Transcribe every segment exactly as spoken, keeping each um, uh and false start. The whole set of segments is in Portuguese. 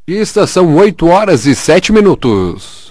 Esta são oito horas e sete minutos.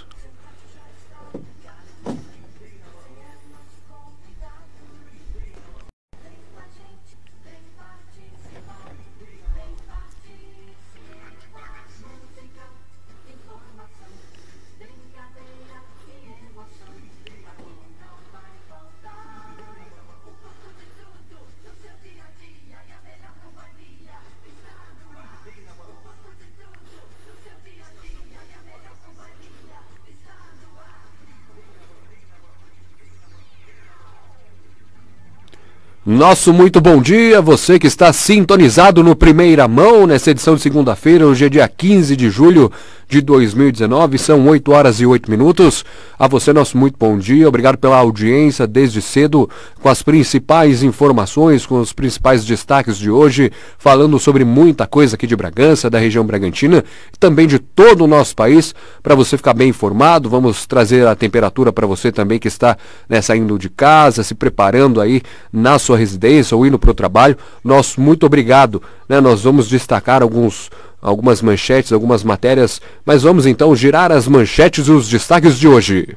Nosso muito bom dia, você que está sintonizado no Primeira Mão, nessa edição de segunda-feira, hoje é dia quinze de julho de dois mil e dezenove, são oito horas e oito minutos. A você, nosso muito bom dia, obrigado pela audiência desde cedo, com as principais informações, com os principais destaques de hoje, falando sobre muita coisa aqui de Bragança, da região Bragantina, e também de todo o nosso país, para você ficar bem informado. Vamos trazer a temperatura para você também que está, né, saindo de casa, se preparando aí na sua residência ou indo para o trabalho. Nosso muito obrigado, né? Nós vamos destacar alguns, algumas manchetes, algumas matérias, mas vamos então girar as manchetes e os destaques de hoje.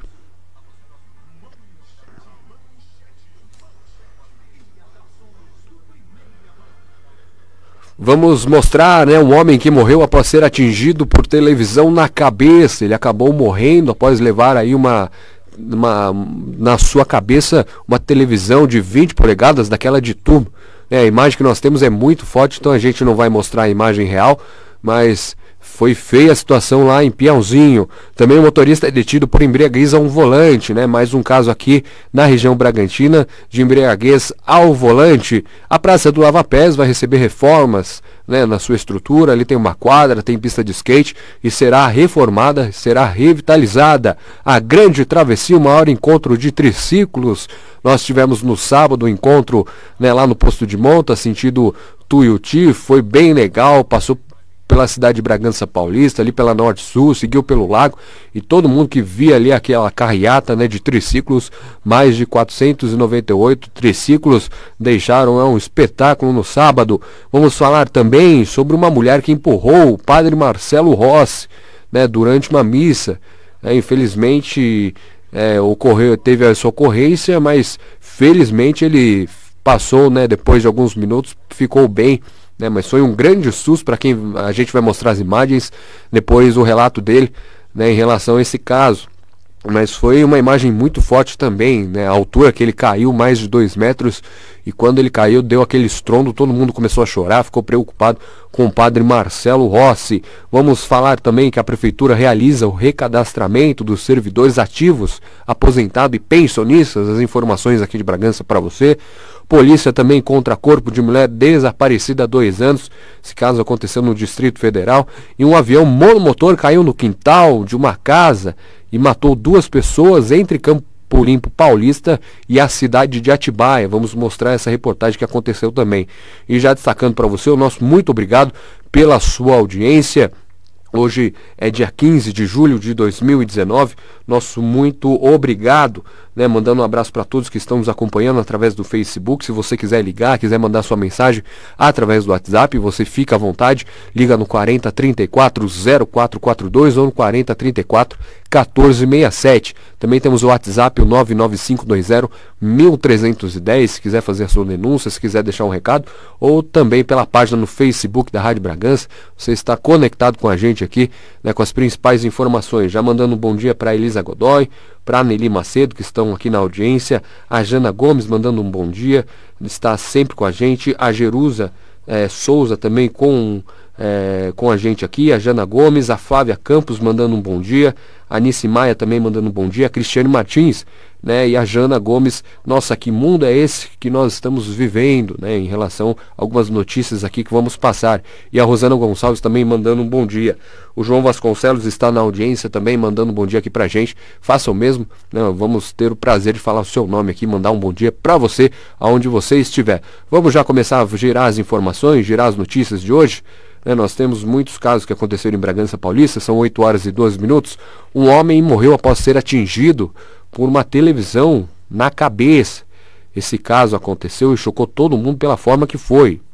Vamos mostrar, né, um homem que morreu após ser atingido por televisão na cabeça. Ele acabou morrendo após levar aí uma Uma, na sua cabeça uma televisão de vinte polegadas daquela de tubo. É, a imagem que nós temos é muito forte, então a gente não vai mostrar a imagem real, mas foi feia a situação lá em Piauzinho. Também o motorista é detido por embriaguez ao volante, né? Mais um caso aqui na região Bragantina de embriaguez ao volante. A Praça do Lava Pés vai receber reformas, né, na sua estrutura. Ali tem uma quadra, tem pista de skate e será reformada, será revitalizada. A Grande Travessia, o maior encontro de triciclos. Nós tivemos no sábado o um encontro, né, lá no posto de Monta, sentido Tuiuti, foi bem legal, passou pela cidade de Bragança Paulista, ali pela Norte Sul, seguiu pelo lago, e todo mundo que via ali aquela carreata, né, de triciclos, mais de quatrocentos e noventa e oito triciclos, deixaram, é, um espetáculo no sábado. Vamos falar também sobre uma mulher que empurrou o padre Marcelo Rossi, né, durante uma missa. É, infelizmente é, ocorreu, teve essa ocorrência, mas felizmente ele passou, né, depois de alguns minutos, ficou bem, né, mas foi um grande susto para quem a gente vai mostrar as imagens, depois o relato dele, né, em relação a esse caso. Mas foi uma imagem muito forte também, né, a altura que ele caiu, mais de dois metros, e quando ele caiu deu aquele estrondo, todo mundo começou a chorar, ficou preocupado com o padre Marcelo Rossi. Vamos falar também que a prefeitura realiza o recadastramento dos servidores ativos, aposentados e pensionistas. As informações aqui de Bragança para você. Polícia também encontra corpo de mulher desaparecida há dois anos. Esse caso aconteceu no Distrito Federal. E um avião monomotor caiu no quintal de uma casa e matou duas pessoas entre Campo Limpo Paulista e a cidade de Atibaia. Vamos mostrar essa reportagem que aconteceu também. E já destacando para você, o nosso muito obrigado pela sua audiência. Hoje é dia quinze de julho de dois mil e dezenove, nosso muito obrigado, né? Mandando um abraço para todos que estão nos acompanhando através do Facebook. Se você quiser ligar, quiser mandar sua mensagem através do WhatsApp, você fica à vontade, liga no quarenta, trinta e quatro, zero quatro quatro dois ou no quarenta, trinta e quatro, quatorze sessenta e sete. Também temos o WhatsApp, o nove nove cinco dois zero, um três um zero, se quiser fazer a sua denúncia, se quiser deixar um recado, ou também pela página no Facebook da Rádio Bragança. Você está conectado com a gente aqui, né, com as principais informações. Já mandando um bom dia para Elisa Godoy, para a Nelly Macedo, que estão aqui na audiência, a Jana Gomes mandando um bom dia, está sempre com a gente, a Jerusa é, Souza também com, é, com a gente aqui, a Jana Gomes, a Flávia Campos mandando um bom dia, a Nice Maia também mandando um bom dia, a Cristiane Martins, né, e a Jana Gomes. Nossa, que mundo é esse que nós estamos vivendo, né, em relação a algumas notícias aqui que vamos passar. E a Rosana Gonçalves também mandando um bom dia. O João Vasconcelos está na audiência também mandando um bom dia aqui pra gente. Faça o mesmo, né, vamos ter o prazer de falar o seu nome aqui, mandar um bom dia pra você, aonde você estiver. Vamos já começar a girar as informações, girar as notícias de hoje. É, nós temos muitos casos que aconteceram em Bragança Paulista, são oito horas e doze minutos. Um homem morreu após ser atingido por uma televisão na cabeça. Esse caso aconteceu e chocou todo mundo pela forma que foi.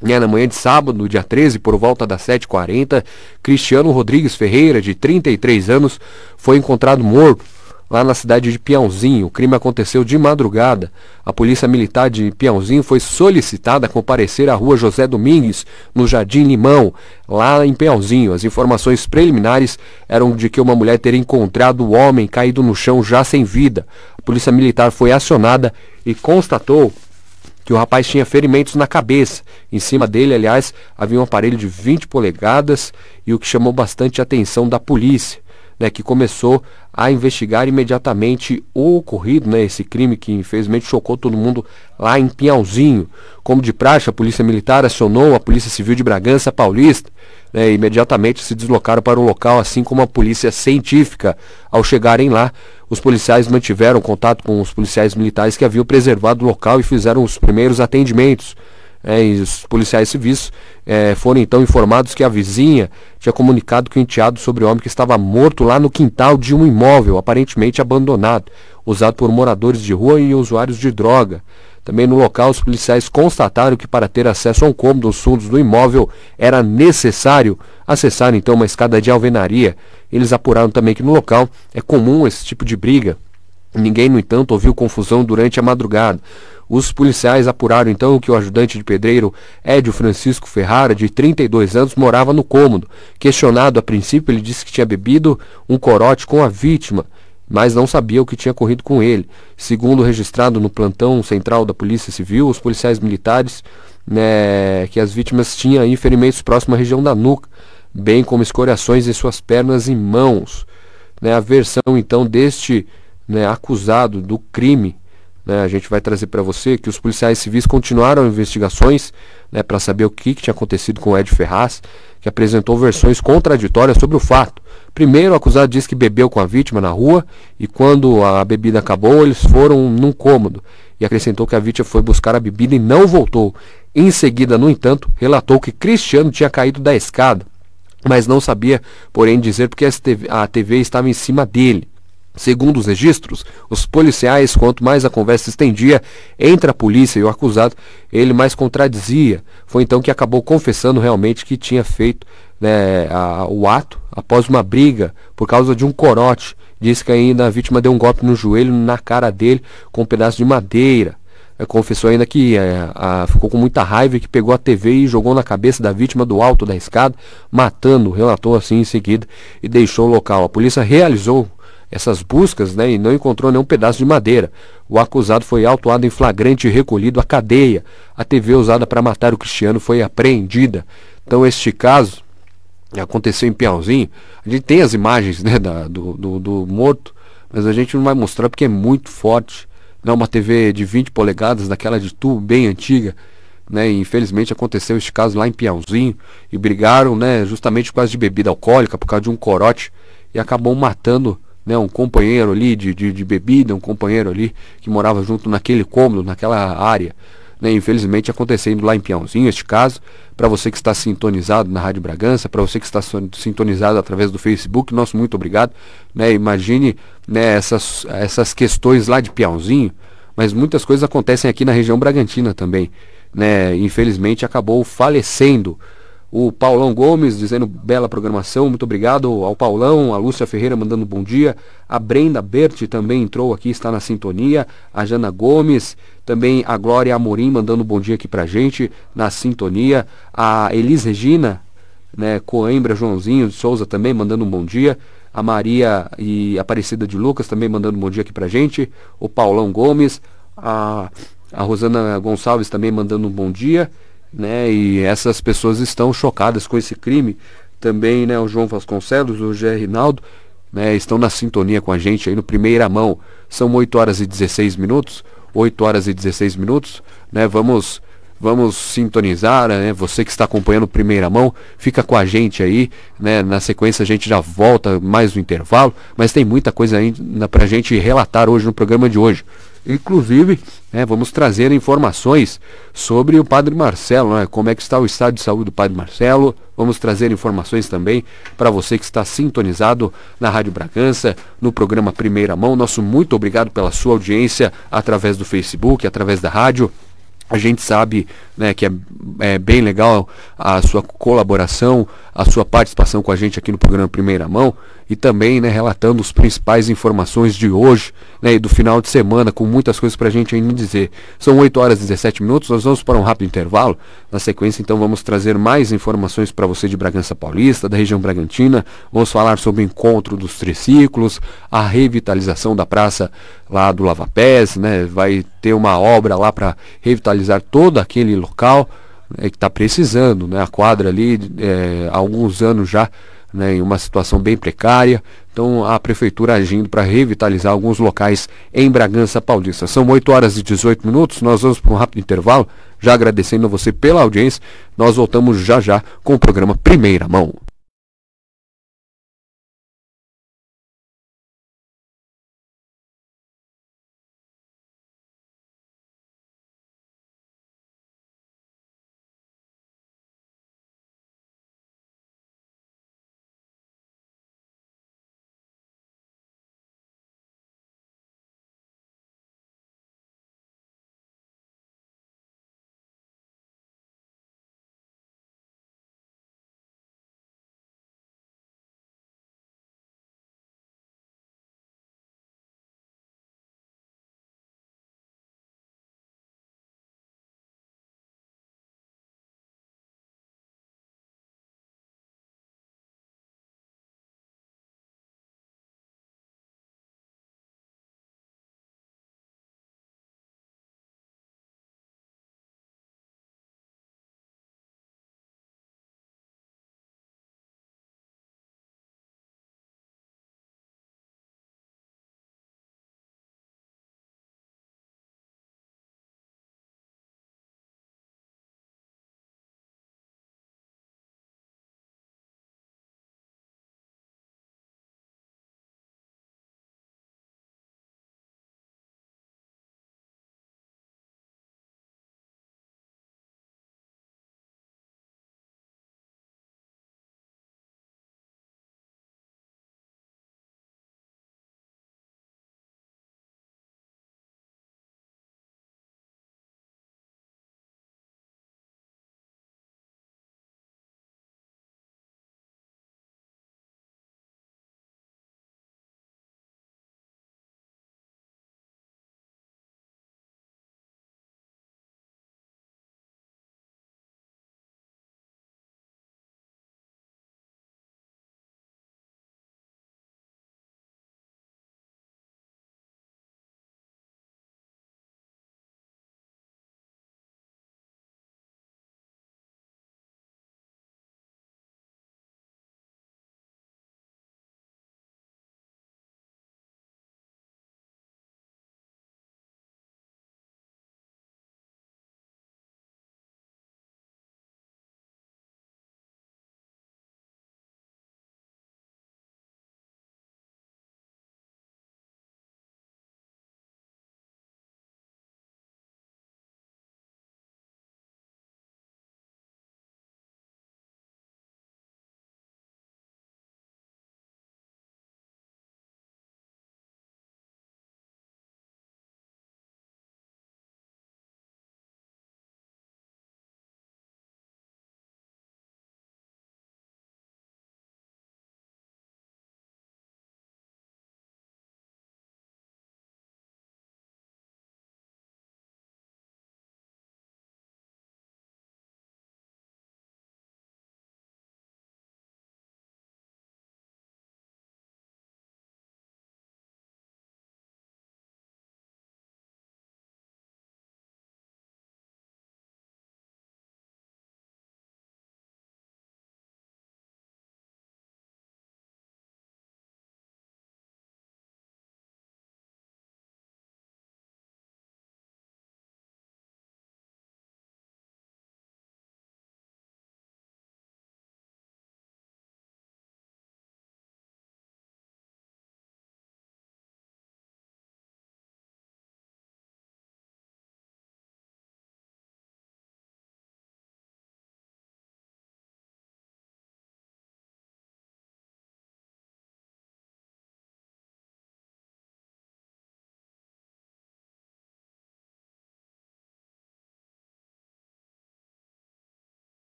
né, na manhã de sábado, dia treze, por volta das sete e quarenta, Cristiano Rodrigues Ferreira, de trinta e três anos, foi encontrado morto lá na cidade de Piauzinho. O crime aconteceu de madrugada. A polícia militar de Piauzinho foi solicitada a comparecer à rua José Domingues, no Jardim Limão, lá em Piauzinho. As informações preliminares eram de que uma mulher teria encontrado o homem caído no chão já sem vida. A polícia militar foi acionada e constatou que o rapaz tinha ferimentos na cabeça. Em cima dele, aliás, havia um aparelho de vinte polegadas, e o que chamou bastante a atenção da polícia, né, que começou a investigar imediatamente o ocorrido, né, esse crime que infelizmente chocou todo mundo lá em Piauzinho. Como de praxe, a Polícia Militar acionou a Polícia Civil de Bragança Paulista, né, e imediatamente se deslocaram para o local, assim como a Polícia Científica. Ao chegarem lá, os policiais mantiveram contato com os policiais militares que haviam preservado o local e fizeram os primeiros atendimentos. É, e os policiais civis é, foram então informados que a vizinha tinha comunicado que o enteado sobre o homem que estava morto lá no quintal de um imóvel, aparentemente abandonado, usado por moradores de rua e usuários de droga. Também no local, os policiais constataram que para ter acesso a um cômodo nos fundos do imóvel era necessário acessar então uma escada de alvenaria. Eles apuraram também que no local é comum esse tipo de briga. Ninguém, no entanto, ouviu confusão durante a madrugada. Os policiais apuraram então que o ajudante de pedreiro Édio Francisco Ferrara, de trinta e dois anos, morava no cômodo. Questionado a princípio, ele disse que tinha bebido um corote com a vítima, mas não sabia o que tinha ocorrido com ele. Segundo registrado no plantão central da Polícia Civil, os policiais militares, né, que as vítimas tinham aí ferimentos próximos à região da nuca, bem como escoriações em suas pernas e mãos. Né, a versão então deste, né, acusado do crime, né, a gente vai trazer para você que os policiais civis continuaram investigações, né, para saber o que, que tinha acontecido com o Édio Ferraz, que apresentou versões contraditórias sobre o fato. Primeiro, o acusado disse que bebeu com a vítima na rua e quando a bebida acabou, eles foram num cômodo, e acrescentou que a vítima foi buscar a bebida e não voltou. Em seguida, no entanto, relatou que Cristiano tinha caído da escada, mas não sabia, porém, dizer porque a T V estava em cima dele. Segundo os registros, os policiais, quanto mais a conversa se estendia entre a polícia e o acusado, ele mais contradizia. Foi então que acabou confessando realmente que tinha feito, né, a, o ato após uma briga por causa de um corote. Disse que ainda a vítima deu um golpe no joelho, na cara dele, com um pedaço de madeira. É, confessou ainda que é, a, ficou com muita raiva e que pegou a T V e jogou na cabeça da vítima do alto da escada, matando, relatou assim em seguida, e deixou o local. A polícia realizou essas buscas, né, e não encontrou nenhum pedaço de madeira. O acusado foi autuado em flagrante e recolhido à cadeia. A T V usada para matar o Cristiano foi apreendida. Então este caso aconteceu em Piauzinho. A gente tem as imagens, né, da, do, do, do morto, mas a gente não vai mostrar porque é muito forte. Não, uma T V de vinte polegadas, daquela de tubo bem antiga, né, e infelizmente aconteceu este caso lá em Piauzinho, e brigaram, né, justamente por causa de bebida alcoólica, por causa de um corote, e acabou matando, né, um companheiro ali de, de, de bebida, um companheiro ali que morava junto naquele cômodo, naquela área, né, infelizmente acontecendo lá em Piauzinho este caso. Para você que está sintonizado na Rádio Bragança, para você que está sintonizado através do Facebook, nosso muito obrigado, né, imagine, né, essas, essas questões lá de Piauzinho, mas muitas coisas acontecem aqui na região Bragantina também, né, infelizmente acabou falecendo o Paulão Gomes, dizendo bela programação, muito obrigado ao Paulão, a Lúcia Ferreira mandando bom dia, a Brenda Berti também entrou aqui, está na sintonia, a Jana Gomes, também a Glória Amorim mandando bom dia aqui pra gente, na sintonia, a Elis Regina, né, Coimbra Joãozinho de Souza também mandando um bom dia, a Maria e Aparecida de Lucas também mandando um bom dia aqui pra gente, o Paulão Gomes, a, a Rosana Gonçalves também mandando um bom dia, né, e essas pessoas estão chocadas com esse crime também, né, o João Vasconcelos, o Gé Rinaldo, né, estão na sintonia com a gente aí no Primeira Mão. São oito horas e dezesseis minutos, oito horas e dezesseis minutos, né, vamos vamos sintonizar, né, você que está acompanhando Primeira Mão, fica com a gente aí, né, na sequência a gente já volta mais no intervalo, mas tem muita coisa ainda pra gente relatar hoje no programa de hoje. Inclusive, né, vamos trazer informações sobre o Padre Marcelo, né, como é que está o estado de saúde do Padre Marcelo. Vamos trazer informações também para você que está sintonizado na Rádio Bragança, no programa Primeira Mão. Nosso muito obrigado pela sua audiência através do Facebook, através da rádio. A gente sabe, né, que é, é bem legal a sua colaboração, a sua participação com a gente aqui no programa Primeira Mão e também, né, relatando as principais informações de hoje, né, e do final de semana, com muitas coisas para a gente ainda dizer. São oito horas e dezessete minutos, nós vamos para um rápido intervalo. Na sequência, então, vamos trazer mais informações para você de Bragança Paulista, da região Bragantina. Vamos falar sobre o encontro dos triciclos, a revitalização da praça lá do Lava Pés, né, vai ter uma obra lá para revitalizar todo aquele local, né, que está precisando, né, a quadra ali é, há alguns anos já, né, em uma situação bem precária. Então a prefeitura agindo para revitalizar alguns locais em Bragança Paulista. São oito horas e dezoito minutos, nós vamos para um rápido intervalo, já agradecendo a você pela audiência. Nós voltamos já já com o programa Primeira Mão.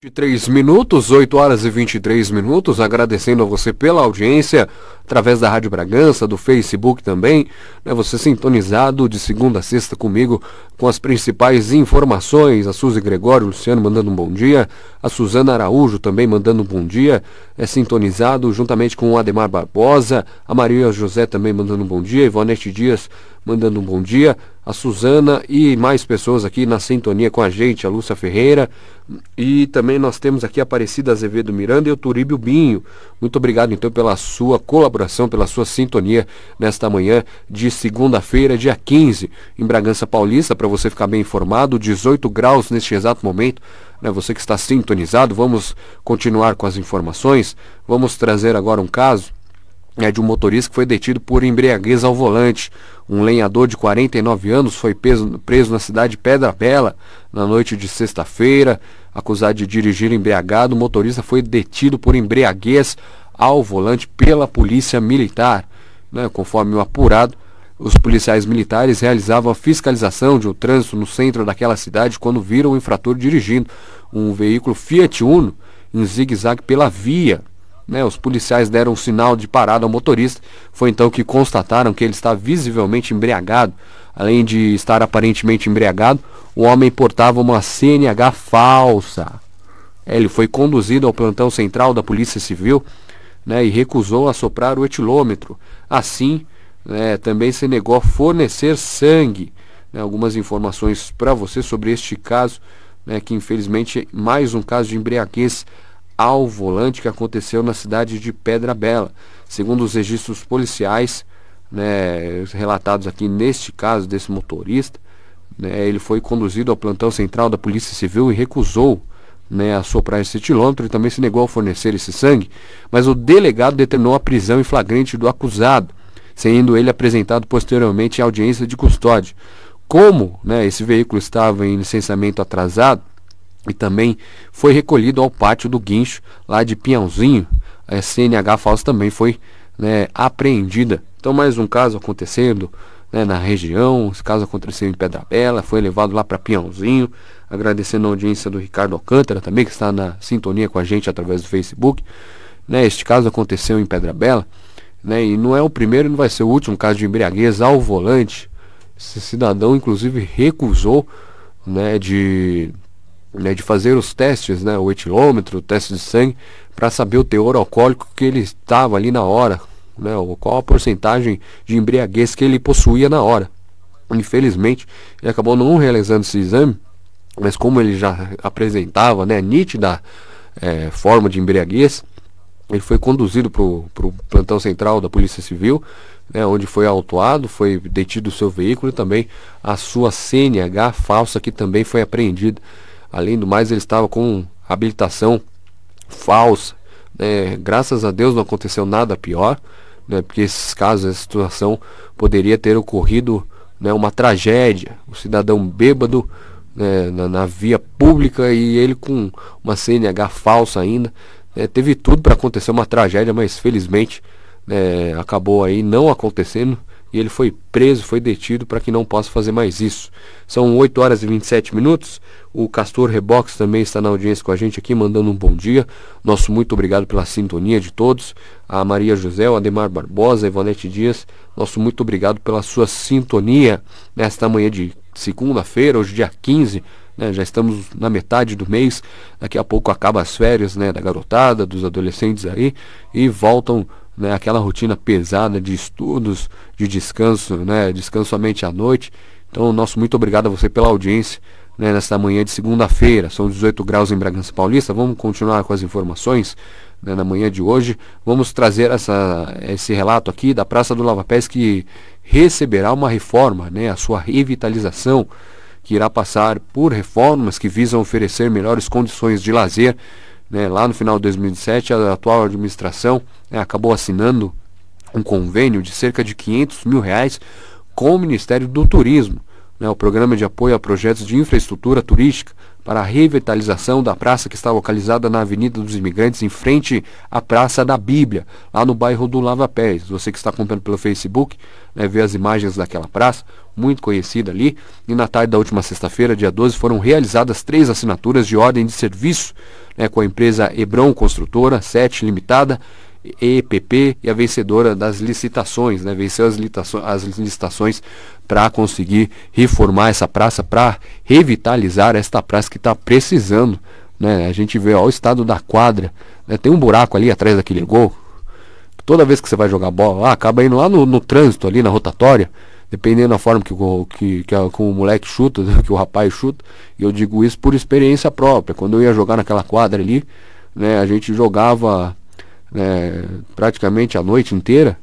vinte e três minutos, oito horas e vinte e três minutos, agradecendo a você pela audiência, através da Rádio Bragança, do Facebook também, né, você sintonizado de segunda a sexta comigo, com as principais informações, a Suzy Gregório, o Luciano mandando um bom dia, a Suzana Araújo também mandando um bom dia, é sintonizado juntamente com o Ademar Barbosa, a Maria José também mandando um bom dia, Ivonete Dias mandando um bom dia, a Suzana e mais pessoas aqui na sintonia com a gente, a Lúcia Ferreira, e também nós temos aqui a Aparecida Azevedo Miranda e o Turíbio Binho. Muito obrigado então pela sua colaboração, pela sua sintonia nesta manhã de segunda-feira, dia quinze, em Bragança Paulista, para você ficar bem informado, dezoito graus neste exato momento, né? Você que está sintonizado, vamos continuar com as informações, vamos trazer agora um caso É de um motorista que foi detido por embriaguez ao volante. Um lenhador de quarenta e nove anos foi preso, preso na cidade de Pedra Bela na noite de sexta-feira, acusado de dirigir embriagado. O motorista foi detido por embriaguez ao volante pela polícia militar, né? Conforme o apurado, os policiais militares realizavam a fiscalização de um trânsito no centro daquela cidade quando viram o infrator dirigindo um veículo Fiat Uno em zigue-zague pela via. Né, os policiais deram um sinal de parada ao motorista. Foi então que constataram que ele está visivelmente embriagado. Além de estar aparentemente embriagado, o homem portava uma C N H falsa. É, ele foi conduzido ao plantão central da Polícia Civil, né, e recusou assoprar o etilômetro. Assim, né, também se negou a fornecer sangue. Né, algumas informações para você sobre este caso, né, que infelizmente mais um caso de embriaguez ao volante que aconteceu na cidade de Pedra Bela. Segundo os registros policiais, né, relatados aqui neste caso desse motorista, né, ele foi conduzido ao plantão central da Polícia Civil e recusou, né, assoprar esse etilômetro e também se negou a fornecer esse sangue, mas o delegado determinou a prisão em flagrante do acusado, sendo ele apresentado posteriormente em audiência de custódia. Como, né, esse veículo estava em licenciamento atrasado, e também foi recolhido ao pátio do guincho lá de Pinhalzinho, a C N H falsa também foi, né, apreendida. Então mais um caso acontecendo, né, na região. Esse caso aconteceu em Pedra Bela, foi levado lá para Pinhalzinho. Agradecendo a audiência do Ricardo Alcântara também, que está na sintonia com a gente através do Facebook, né. Este caso aconteceu em Pedra Bela, né, e não é o primeiro e não vai ser o último caso de embriaguez ao volante. Esse cidadão inclusive recusou, né, de Né, de fazer os testes, né, o etilômetro, o teste de sangue, para saber o teor alcoólico que ele estava ali na hora, né, ou qual a porcentagem de embriaguez que ele possuía na hora. Infelizmente, ele acabou não realizando esse exame, mas como ele já apresentava, né, nítida é, forma de embriaguez, ele foi conduzido para o plantão central da Polícia Civil, né, onde foi autuado, foi detido o seu veículo e também a sua C N H falsa, que também foi apreendida. Além do mais, ele estava com habilitação falsa, né? Graças a Deus não aconteceu nada pior, né? Porque esses casos, essa situação poderia ter ocorrido, né, uma tragédia. O cidadão bêbado, né, na, na via pública, e ele com uma C N H falsa ainda, né? Teve tudo para acontecer uma tragédia, mas felizmente, né, acabou aí não acontecendo. E ele foi preso, foi detido para que não possa fazer mais isso. São oito horas e vinte e sete minutos. O Castor Rebox também está na audiência com a gente aqui, mandando um bom dia. Nosso muito obrigado pela sintonia de todos. A Maria José, o Ademar Barbosa, a Ivonete Dias, nosso muito obrigado pela sua sintonia nesta manhã de segunda-feira, hoje dia quinze. Né, já estamos na metade do mês. Daqui a pouco acaba as férias, né, da garotada, dos adolescentes aí, e voltam, né, aquela rotina pesada de estudos, de descanso, né, descanso somente à noite. Então, nosso muito obrigado a você pela audiência, né, nesta manhã de segunda-feira. São dezoito graus em Bragança Paulista. Vamos continuar com as informações, né, na manhã de hoje. Vamos trazer essa, esse relato aqui da Praça do Lava Pés, que receberá uma reforma, né, a sua revitalização, que irá passar por reformas que visam oferecer melhores condições de lazer. Né, lá no final de dois mil e dezessete, a atual administração, né, acabou assinando um convênio de cerca de quinhentos mil reais com o Ministério do Turismo, né, o Programa de Apoio a Projetos de Infraestrutura Turística, para a revitalização da praça que está localizada na Avenida dos Imigrantes, em frente à Praça da Bíblia, lá no bairro do Lava Pés. Você que está acompanhando pelo Facebook, né, vê as imagens daquela praça, muito conhecida ali. E na tarde da última sexta-feira, dia doze, foram realizadas três assinaturas de ordem de serviço, né, com a empresa Hebron Construtora, sete Limitada, E P P, e a vencedora das licitações, né, venceu as, licitações, as licitações para conseguir reformar essa praça, para revitalizar esta praça que está precisando, né? A gente vê ó, o estado da quadra, né, tem um buraco ali atrás daquele gol, toda vez que você vai jogar bola lá, acaba indo lá no, no trânsito ali na rotatória, dependendo da forma que o, que, que, a, que o moleque chuta, que o rapaz chuta. E eu digo isso por experiência própria. Quando eu ia jogar naquela quadra ali, né, a gente jogava, né, praticamente a noite inteira,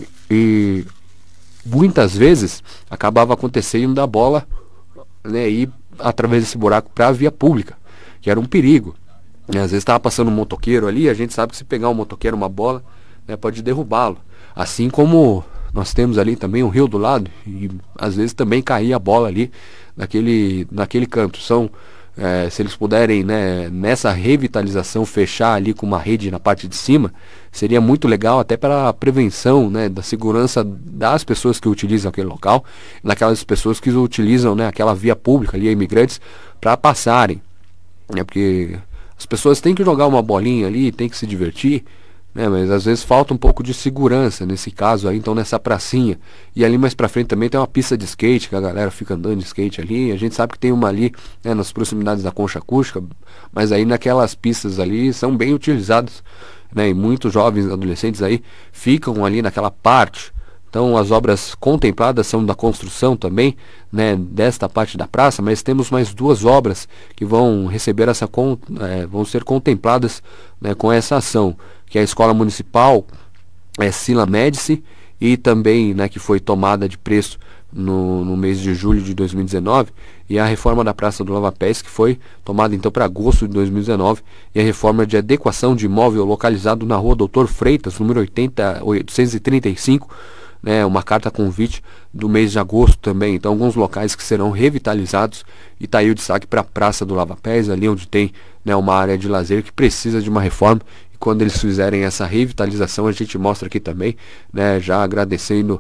e muitas vezes acabava acontecendo da bola, né, ir através desse buraco para a via pública, que era um perigo. E às vezes estava passando um motoqueiro ali, a gente sabe que se pegar um motoqueiro, uma bola, né, pode derrubá-lo. Assim como nós temos ali também um rio do lado, e às vezes também caía a bola ali naquele, naquele canto. São É, se eles puderem, né, nessa revitalização, fechar ali com uma rede na parte de cima, seria muito legal até para a prevenção, né, da segurança das pessoas que utilizam aquele local, daquelas pessoas que utilizam, né, aquela via pública ali, imigrantes, para passarem, né, porque as pessoas têm que jogar uma bolinha ali, têm que se divertir, né, mas às vezes falta um pouco de segurança nesse caso aí, então nessa pracinha. E ali mais pra frente também tem uma pista de skate, que a galera fica andando de skate ali. A gente sabe que tem uma ali, né, nas proximidades da Concha Acústica, mas aí naquelas pistas ali são bem utilizadas, né, e muitos jovens adolescentes aí ficam ali naquela parte. Então as obras contempladas são da construção também, né, desta parte da praça, mas temos mais duas obras que vão receber essa é, vão ser contempladas, né, com essa ação, que é a Escola Municipal é, Sila Médici, e também, né, que foi tomada de preço no, no mês de julho de dois mil e dezenove, e a reforma da Praça do Lava Pés, que foi tomada então para agosto de dois mil e dezenove, e a reforma de adequação de imóvel localizado na rua Doutor Freitas, número oitenta, oitocentos e trinta e cinco, né, uma carta convite do mês de agosto também. Então alguns locais que serão revitalizados, e está aí o destaque para a Praça do Lava Pés, ali onde tem, né, uma área de lazer que precisa de uma reforma. E quando eles fizerem essa revitalização, a gente mostra aqui também, né, já agradecendo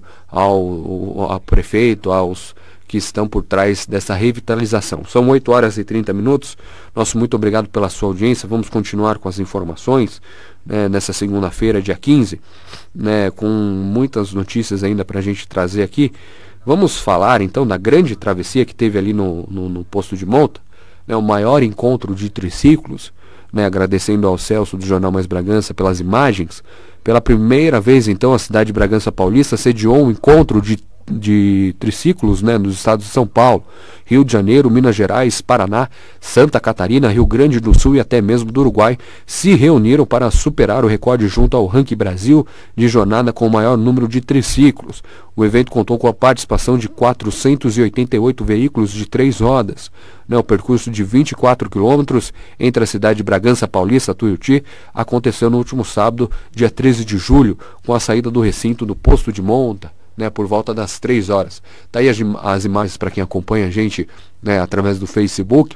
ao, ao prefeito, aos que estão por trás dessa revitalização. São oito horas e trinta minutos. Nosso muito obrigado pela sua audiência. Vamos continuar com as informações, né, nessa segunda-feira, dia quinze, né, com muitas notícias ainda para a gente trazer aqui. Vamos falar então da grande travessia que teve ali no, no, no posto de monta, né, o maior encontro de triciclos, né, agradecendo ao Celso do Jornal Mais Bragança pelas imagens. Pela primeira vez então a cidade de Bragança Paulista sediou um encontro de de triciclos, né, nos estados de São Paulo, Rio de Janeiro, Minas Gerais, Paraná, Santa Catarina, Rio Grande do Sul e até mesmo do Uruguai se reuniram para superar o recorde junto ao Ranking Brasil de jornada com o maior número de triciclos. O evento contou com a participação de quatrocentos e oitenta e oito veículos de três rodas. Né, o percurso de vinte e quatro quilômetros entre a cidade de Bragança Paulista e Tuiuti aconteceu no último sábado, dia treze de julho, com a saída do recinto do posto de monta, né, por volta das três horas. Tá aí as, as imagens para quem acompanha a gente, né, através do Facebook.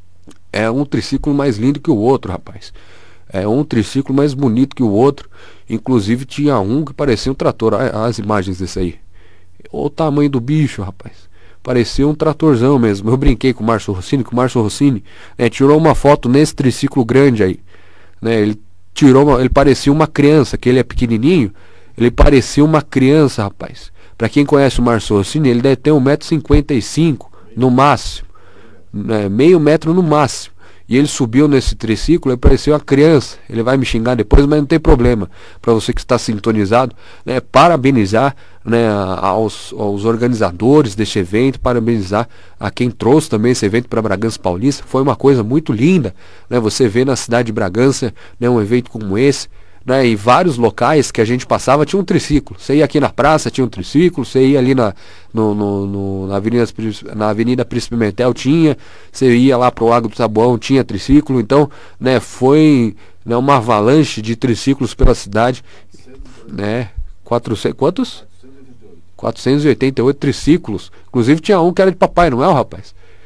É um triciclo mais lindo que o outro, rapaz. É um triciclo mais bonito que o outro. Inclusive tinha um que parecia um trator. As imagens desse aí. Olha o tamanho do bicho, rapaz. Parecia um tratorzão mesmo. Eu brinquei com o Márcio Rossini, que o Márcio Rossini, né, tirou uma foto nesse triciclo grande aí. Né, ele tirou uma, ele parecia uma criança, que ele é pequenininho. Ele parecia uma criança, rapaz. Para quem conhece o Márcio Rossini, ele deve ter um metro e cinquenta e cinco no máximo, né, meio metro no máximo. E ele subiu nesse triciclo e parecia uma criança. Ele vai me xingar depois, mas não tem problema. Para você que está sintonizado, né, parabenizar, né, aos, aos organizadores deste evento, parabenizar a quem trouxe também esse evento para Bragança Paulista. Foi uma coisa muito linda, né, você vê na cidade de Bragança, né, um evento como esse. Né, e vários locais que a gente passava tinha um triciclo. Você ia aqui na praça, tinha um triciclo. Você ia ali na, no, no, no, na, Avenida, na Avenida Príncipe Pimentel, tinha. Você ia lá pro Lago do Sabuão, tinha triciclo. Então, né, foi, né, uma avalanche de triciclos pela cidade. Né, quatrocentos, quantos? quatrocentos e oitenta e oito triciclos. Inclusive tinha um que era de Papai Noel, rapaz.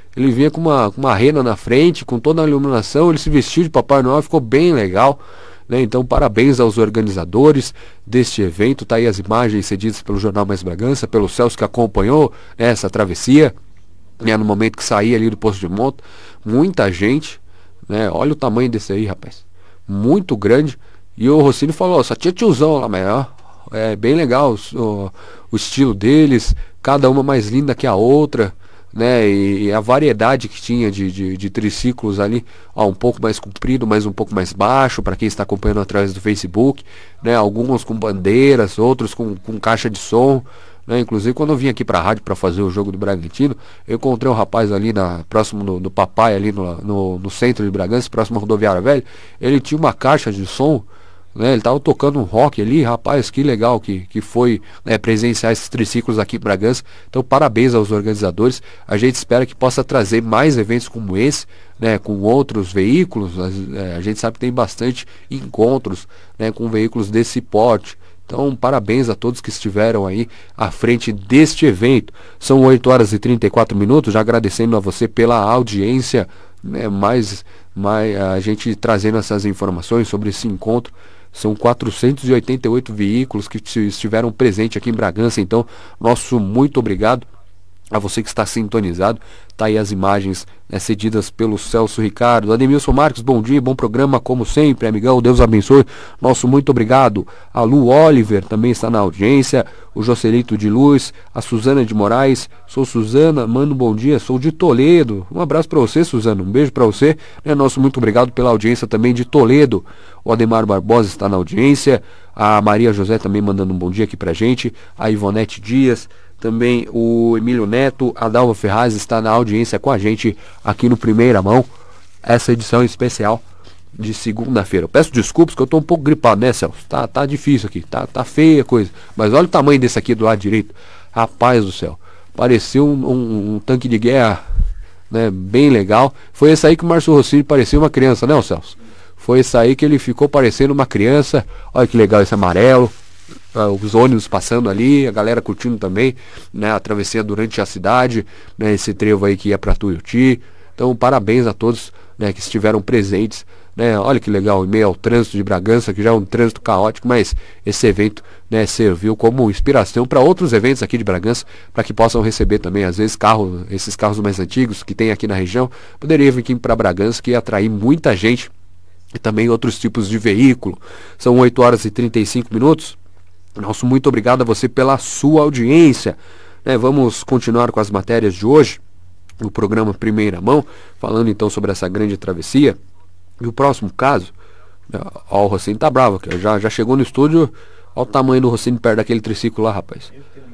Ele vinha com uma, com uma rena na frente, com toda a iluminação, ele se vestiu de Papai Noel, ficou bem legal. Né? Então, parabéns aos organizadores deste evento. Tá aí as imagens cedidas pelo Jornal Mais Bragança, pelo Celso que acompanhou, né, essa travessia, né, no momento que saía ali do posto de monta. Muita gente, né? Olha o tamanho desse aí, rapaz. Muito grande. E o Rossini falou, só tinha tiozão lá, mas ó, é bem legal o, o estilo deles, cada uma mais linda que a outra, né? E, e a variedade que tinha de, de, de triciclos ali, ó, um pouco mais comprido, mas um pouco mais baixo, para quem está acompanhando através do Facebook, né? Alguns com bandeiras, outros com, com caixa de som, né? Inclusive quando eu vim aqui para a rádio para fazer o jogo do Bragantino, eu encontrei um rapaz ali na, próximo do, do Papai, ali no, no, no centro de Bragança, próximo à rodoviária velha. Ele tinha uma caixa de som, né? Ele tava tocando um rock ali, rapaz, que legal que, que foi, né, presenciar esses triciclos aqui em Bragança. Então parabéns aos organizadores. A gente espera que possa trazer mais eventos como esse, né, com outros veículos. A, a gente sabe que tem bastante encontros, né, com veículos desse porte. Então parabéns a todos que estiveram aí à frente deste evento. São oito horas e trinta e quatro minutos, já agradecendo a você pela audiência, né, mais, mais a gente trazendo essas informações sobre esse encontro. São quatrocentos e oitenta e oito veículos que estiveram presentes aqui em Bragança. Então, nosso muito obrigado a você que está sintonizado. Tá aí as imagens, né, cedidas pelo Celso Ricardo. Ademilson Marques, bom dia, bom programa como sempre, amigão, Deus abençoe. Nosso muito obrigado. A Lu Oliver também está na audiência. O Jocelito de Luz, a Suzana de Moraes. Sou Suzana, mano, bom dia, sou de Toledo. Um abraço para você, Suzana, um beijo para você. É, nosso muito obrigado pela audiência também de Toledo. O Ademar Barbosa está na audiência. A Maria José também mandando um bom dia aqui pra gente. A Ivonete Dias. Também o Emílio Neto, a Dalva Ferraz está na audiência com a gente aqui no Primeira Mão, essa edição especial de segunda-feira. Eu peço desculpas que eu estou um pouco gripado, né, Celso? Tá, tá difícil aqui, tá, tá feia a coisa. Mas olha o tamanho desse aqui do lado direito. Rapaz do céu, pareceu um, um, um tanque de guerra, né, bem legal. Foi esse aí que o Márcio Rossini parecia uma criança, né, Celso? Foi esse aí que ele ficou parecendo uma criança. Olha que legal esse amarelo. Uh, os ônibus passando ali, a galera curtindo também, né, a travessia durante a cidade, né, esse trevo aí que ia para Tuiuti. Então parabéns a todos, né, que estiveram presentes, né. Olha que legal, em meio ao trânsito de Bragança, que já é um trânsito caótico, mas esse evento, né, serviu como inspiração para outros eventos aqui de Bragança, para que possam receber também, às vezes, carro, esses carros mais antigos que tem aqui na região, poderia vir aqui para Bragança, que ia atrair muita gente, e também outros tipos de veículo. São oito horas e trinta e cinco minutos. Nosso muito obrigado a você pela sua audiência, né? Vamos continuar com as matérias de hoje, no programa Primeira Mão, falando então sobre essa grande travessia. E o próximo caso, né? Ó, o Rossini tá bravo, que já, já chegou no estúdio. Olha o tamanho do Rossini perto daquele triciclo lá, rapaz.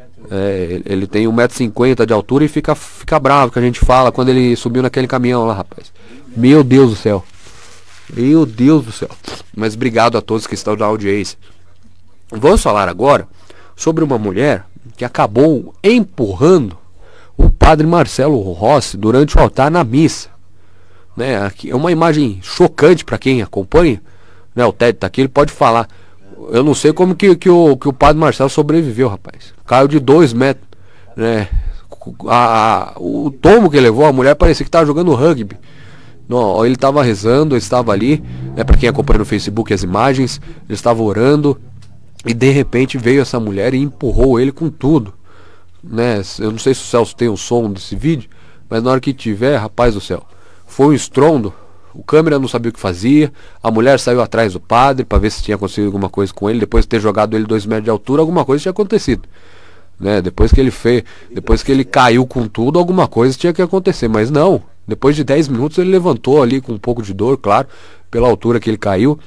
É, ele tem um metro e cinquenta de altura e fica, fica bravo, que a gente fala, quando ele subiu naquele caminhão lá, rapaz. Meu Deus do céu. Meu Deus do céu. Mas obrigado a todos que estão na audiência. Vamos falar agora sobre uma mulher que acabou empurrando o padre Marcelo Rossi durante o altar na missa, né? Aqui é uma imagem chocante para quem acompanha, né? O Ted tá aqui, ele pode falar. Eu não sei como que, que, o, que o padre Marcelo sobreviveu, rapaz. Caiu de dois metros, né? A, a, o tombo que ele levou, a mulher parecia que estava jogando rugby. Não, ele estava rezando, ele estava ali, né? Para quem acompanha no Facebook as imagens, ele estava orando. E de repente veio essa mulher e empurrou ele com tudo, né? Eu não sei se o Celso tem o som desse vídeo, mas na hora que tiver, rapaz do céu, foi um estrondo. O câmera não sabia o que fazia. A mulher saiu atrás do padre para ver se tinha acontecido alguma coisa com ele. Depois de ter jogado ele dois metros de altura, alguma coisa tinha acontecido, né? Depois que ele fez, depois que ele caiu com tudo, alguma coisa tinha que acontecer. Mas não, depois de dez minutos ele levantou ali com um pouco de dor, claro, pela altura que ele caiu.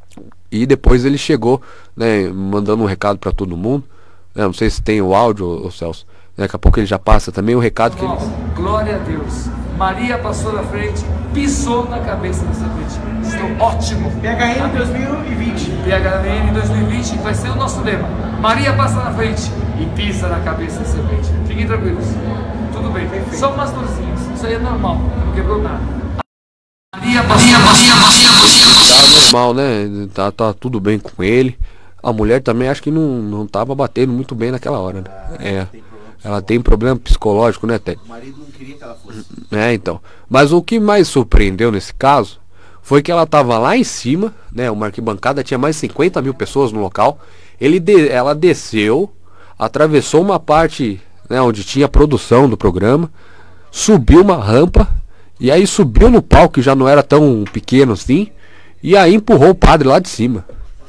E depois ele chegou, né, mandando um recado para todo mundo, né, não sei se tem o áudio, o Celso, daqui a pouco ele já passa também o recado que ele... Glória a Deus, Maria passou na frente, pisou na cabeça da serpente. Estou ótimo. P H N dois mil e vinte. P H N dois mil e vinte vai ser o nosso lema. Maria passa na frente e pisa na cabeça da serpente. Fiquem tranquilos, tudo bem, só umas dorzinhas, isso aí é normal, não quebrou nada. Maria, Maria, Maria, Maria, Tá normal, né? Tá, tá tudo bem com ele. A mulher também acho que não, não tava batendo muito bem naquela hora, né? É. ela tem problema psicológico, né, Ted? O marido não queria que ela fosse. É, então. Mas o que mais surpreendeu nesse caso foi que ela estava lá em cima, né? Uma arquibancada, tinha mais de cinquenta mil pessoas no local. Ele de, ela desceu, atravessou uma parte, né, onde tinha a produção do programa, subiu uma rampa, e aí subiu no palco, que já não era tão pequeno assim, e aí empurrou o padre lá de cima.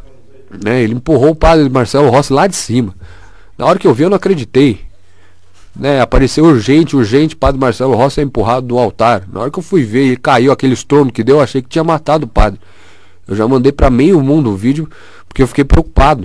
Né? Ele empurrou o padre Marcelo Rossi lá de cima. Na hora que eu vi, eu não acreditei. Né, apareceu urgente, urgente, padre Marcelo Rossi é empurrado do altar. Na hora que eu fui ver, ele caiu, aquele estorno que deu, eu achei que tinha matado o padre. Eu já mandei para meio mundo o vídeo, porque eu fiquei preocupado.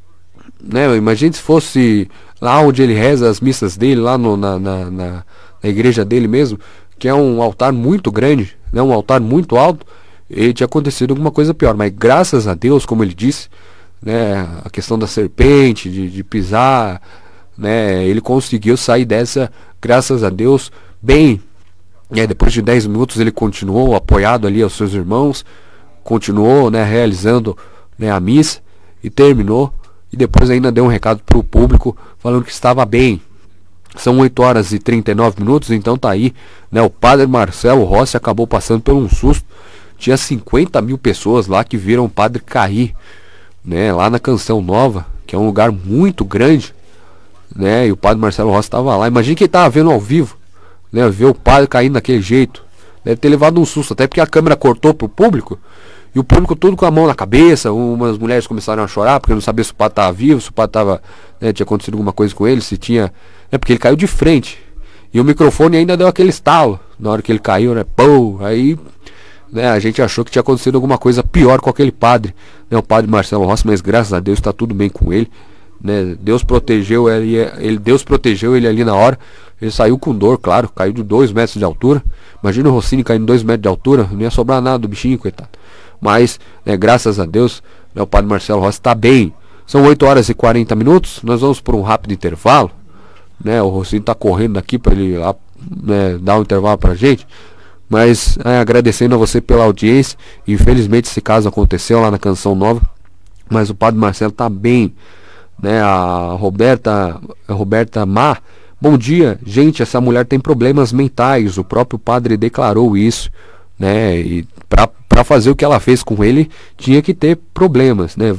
Né, imagine se fosse lá onde ele reza as missas dele, lá no, na, na, na, na igreja dele mesmo, que é um altar muito grande, né, um altar muito alto, e tinha acontecido alguma coisa pior. Mas graças a Deus, como ele disse, né, a questão da serpente, de, de pisar... Né, ele conseguiu sair dessa, graças a Deus, bem. É, depois de dez minutos ele continuou apoiado ali aos seus irmãos, continuou, né, realizando, né, a missa e terminou. E depois ainda deu um recado para o público falando que estava bem. São oito horas e trinta e nove minutos, então tá aí, né, o padre Marcelo Rossi acabou passando por um susto. Tinha cinquenta mil pessoas lá que viram o padre cair, né, lá na Canção Nova, que é um lugar muito grande. Né, e o padre Marcelo Rossi estava lá. Imagina quem estava vendo ao vivo, né, ver o padre caindo daquele jeito. Deve ter levado um susto, até porque a câmera cortou pro público, e o público tudo com a mão na cabeça. Umas mulheres começaram a chorar porque não sabia se o padre estava vivo, se o padre tava, né, tinha acontecido alguma coisa com ele, se tinha, né, porque ele caiu de frente e o microfone ainda deu aquele estalo na hora que ele caiu, né, pô, aí, né, a gente achou que tinha acontecido alguma coisa pior com aquele padre, né, o padre Marcelo Rossi, mas graças a Deus está tudo bem com ele. Né, Deus protegeu ele, ele, Deus protegeu ele ali na hora. Ele saiu com dor, claro, caiu de dois metros de altura. Imagina o Rossini caindo de dois metros de altura, não ia sobrar nada do bichinho, coitado. Mas, né, graças a Deus, né, o padre Marcelo Rossi está bem. São oito horas e quarenta minutos. Nós vamos por um rápido intervalo, né, o Rossini está correndo aqui para ele lá, né, dar um intervalo pra gente. Mas é, agradecendo a você pela audiência. Infelizmente esse caso aconteceu lá na Canção Nova, mas o padre Marcelo está bem. Né, a Roberta, a Roberta Má, bom dia, gente, essa mulher tem problemas mentais, o próprio padre declarou isso, né, e para fazer o que ela fez com ele, tinha que ter problemas, né,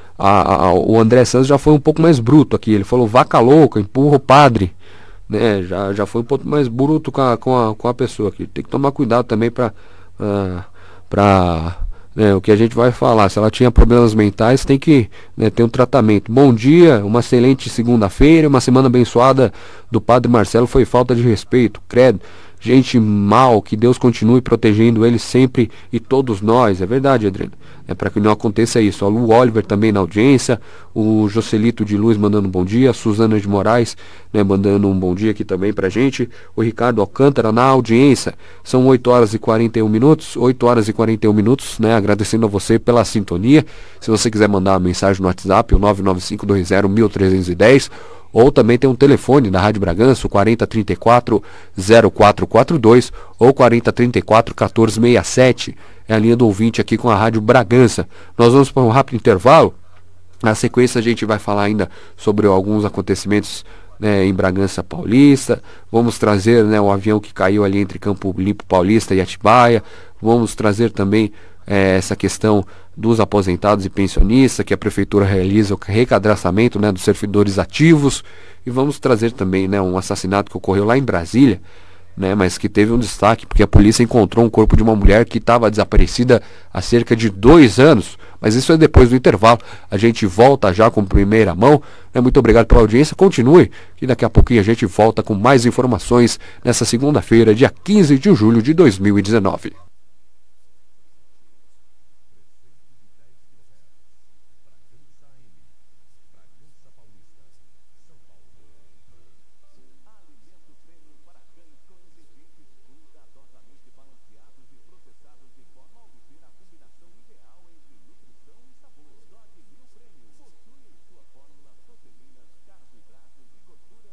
a, a, o André Santos já foi um pouco mais bruto aqui, ele falou vaca louca, empurra o padre, né, já, já foi um pouco mais bruto com a, com a, com a pessoa aqui, tem que tomar cuidado também para uh, para né, o que a gente vai falar, se ela tinha problemas mentais, tem que, né, ter um tratamento. Bom dia, uma excelente segunda-feira, uma semana abençoada do padre Marcelo, foi falta de respeito, credo, gente mal, que Deus continue protegendo ele sempre e todos nós, é verdade, Adriano, é para que não aconteça isso. O Oliver também na audiência, o Jocelito de Luz mandando um bom dia, a Suzana de Moraes, né, mandando um bom dia aqui também pra gente, o Ricardo Alcântara na audiência. São oito horas e quarenta e um minutos, oito horas e quarenta e um minutos, né, agradecendo a você pela sintonia. Se você quiser mandar uma mensagem no WhatsApp, o nove nove cinco dois zero um três um zero, ou também tem um telefone da Rádio Bragança, o quarenta trinta e quatro zero quatro quatro dois ou quarenta trinta e quatro quatorze sessenta e sete. É a linha do ouvinte aqui com a Rádio Bragança. Nós vamos para um rápido intervalo. Na sequência a gente vai falar ainda sobre alguns acontecimentos, né, em Bragança Paulista. Vamos trazer, né, o avião que caiu ali entre Campo Limpo Paulista e Atibaia. Vamos trazer também é, essa questão dos aposentados e pensionistas, que a prefeitura realiza o recadastramento, né, dos servidores ativos. E vamos trazer também, né, um assassinato que ocorreu lá em Brasília, né, mas que teve um destaque porque a polícia encontrou um corpo de uma mulher que estava desaparecida há cerca de dois anos. Mas isso é depois do intervalo. A gente volta já com primeira mão, né? Muito obrigado pela audiência, continue, que daqui a pouquinho a gente volta com mais informações nessa segunda-feira, dia quinze de julho de dois mil e dezenove.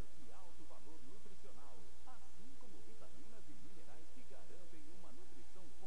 Assim como vitaminas e minerais que garantem uma nutrição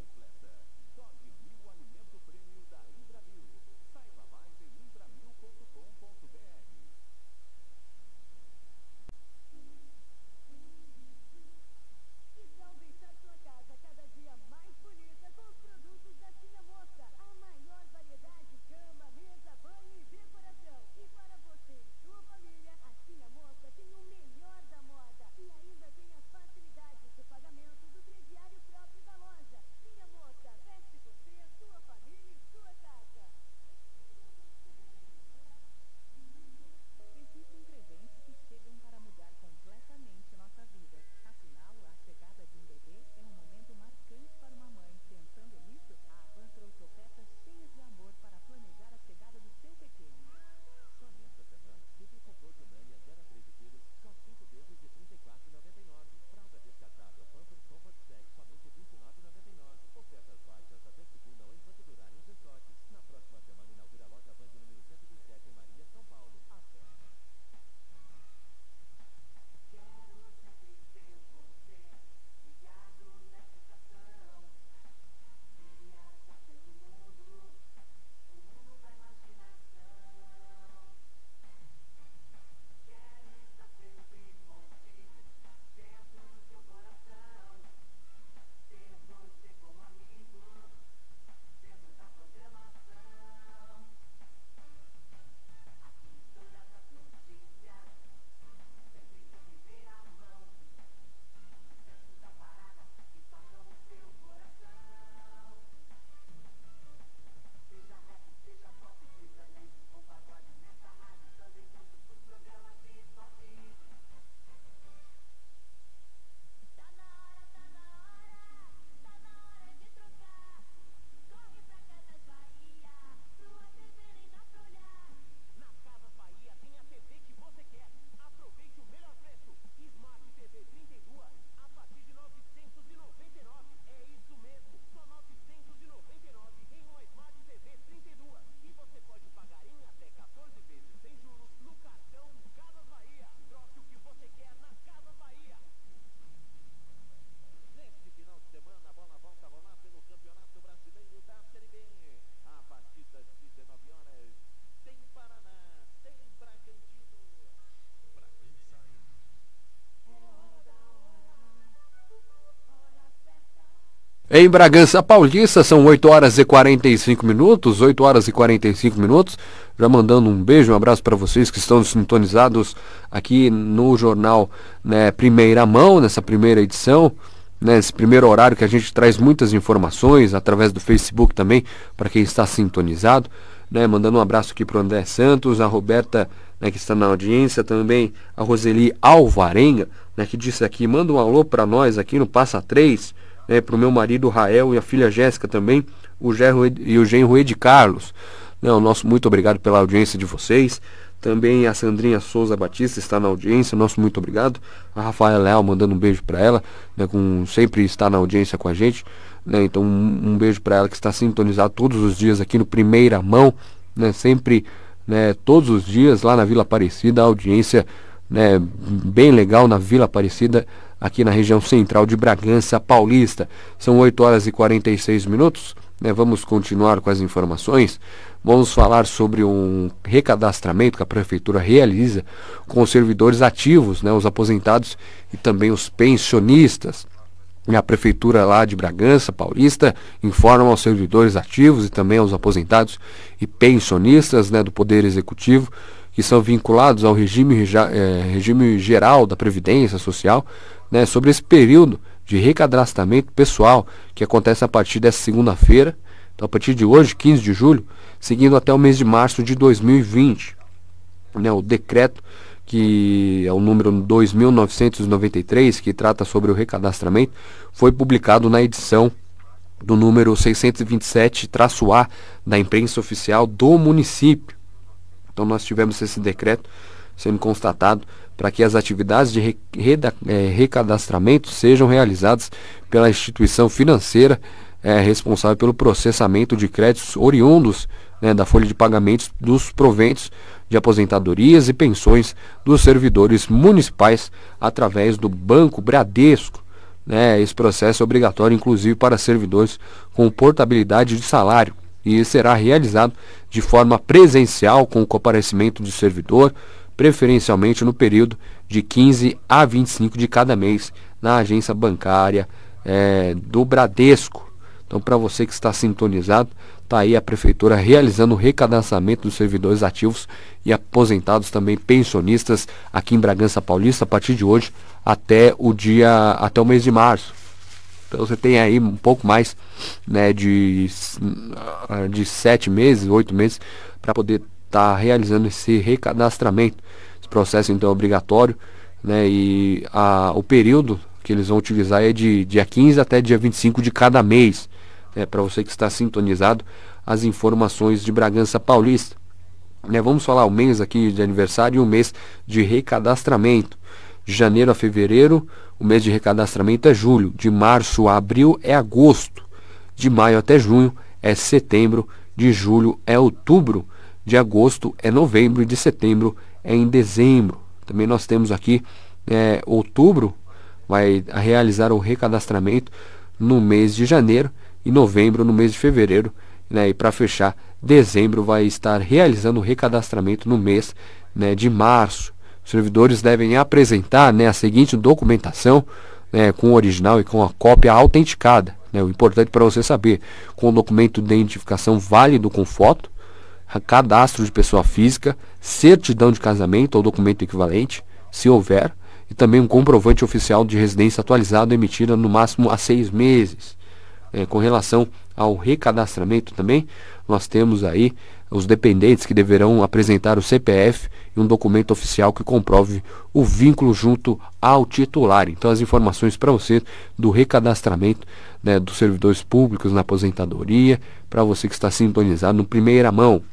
Em Bragança Paulista, são oito horas e quarenta e cinco minutos, oito horas e quarenta e cinco minutos. Já mandando um beijo, um abraço para vocês que estão sintonizados aqui no jornal, né, Primeira Mão, nessa primeira edição, né, nesse primeiro horário que a gente traz muitas informações através do Facebook também, para quem está sintonizado, né, mandando um abraço aqui para o André Santos, a Roberta, né, que está na audiência, também a Roseli Alvarenga, né, que disse aqui, manda um alô para nós aqui no Passa três, né, para o meu marido Rael e a filha Jéssica também, o genro e o genro Ed Carlos. Não, nosso muito obrigado pela audiência de vocês. Também a Sandrinha Souza Batista está na audiência, nosso muito obrigado. A Rafaela Leal mandando um beijo para ela, né, com, sempre está na audiência com a gente, né, então um, um beijo para ela que está sintonizado todos os dias aqui no Primeira Mão, né, sempre, né, todos os dias lá na Vila Aparecida, a audiência, né, bem legal na Vila Aparecida, aqui na região central de Bragança Paulista. São oito horas e quarenta e seis minutos, né, vamos continuar com as informações. Vamos falar sobre um recadastramento que a Prefeitura realiza com os servidores ativos, né, os aposentados e também os pensionistas. E a Prefeitura lá de Bragança Paulista informa aos servidores ativos e também aos aposentados e pensionistas, né, do Poder Executivo, que são vinculados ao regime, eh, regime geral da Previdência Social, né, sobre esse período de recadastramento pessoal que acontece a partir dessa segunda-feira, então a partir de hoje, quinze de julho, seguindo até o mês de março de dois mil e vinte. Né, o decreto, que é o número dois mil novecentos e noventa e três, que trata sobre o recadastramento, foi publicado na edição do número seiscentos e vinte e sete traço A da imprensa oficial do município. Então nós tivemos esse decreto sendo constatado para que as atividades de re, reda, é, recadastramento sejam realizadas pela instituição financeira é, responsável pelo processamento de créditos oriundos, né, da folha de pagamentos dos proventos de aposentadorias e pensões dos servidores municipais através do Banco Bradesco. Né, esse processo é obrigatório inclusive para servidores com portabilidade de salário e será realizado de forma presencial com o comparecimento do servidor, preferencialmente no período de quinze a vinte e cinco de cada mês na agência bancária é, do Bradesco. Então, para você que está sintonizado, está aí a Prefeitura realizando o recadastramento dos servidores ativos e aposentados, também pensionistas, aqui em Bragança Paulista, a partir de hoje até o dia, até o mês de março. Então você tem aí um pouco mais, né, de, de sete meses, oito meses, para poder estar tá realizando esse recadastramento. Esse processo então é obrigatório, né, e a, o período que eles vão utilizar é de dia quinze até dia vinte e cinco de cada mês. É, para você que está sintonizado, as informações de Bragança Paulista. Né, vamos falar o mês aqui de aniversário e o mês de recadastramento. De janeiro a fevereiro, o mês de recadastramento é julho. De março a abril é agosto. De maio até junho é setembro. De julho é outubro. De agosto é novembro e de setembro é em dezembro. Também nós temos aqui é, outubro vai realizar o recadastramento no mês de janeiro e novembro no mês de fevereiro, né, e para fechar, dezembro vai estar realizando o recadastramento no mês, né, de março. Os servidores devem apresentar, né, a seguinte documentação, né, com o original e com a cópia autenticada, né, o importante para você saber, com o documento de identificação válido com foto, cadastro de pessoa física, certidão de casamento ou documento equivalente, se houver, e também um comprovante oficial de residência atualizado emitido no máximo há seis meses. É, com relação ao recadastramento também, nós temos aí os dependentes que deverão apresentar o C P F e um documento oficial que comprove o vínculo junto ao titular. Então as informações para você do recadastramento, né, dos servidores públicos na aposentadoria, para você que está sintonizado no Primeira Mão.